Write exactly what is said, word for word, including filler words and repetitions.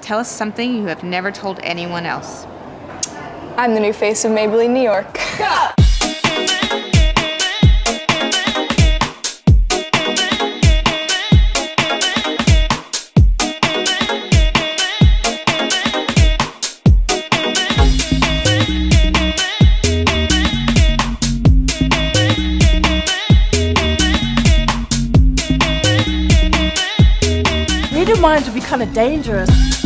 Tell us something you have never told anyone else. I'm the new face of Maybelline New York. Go! Reading minds would be kind of dangerous.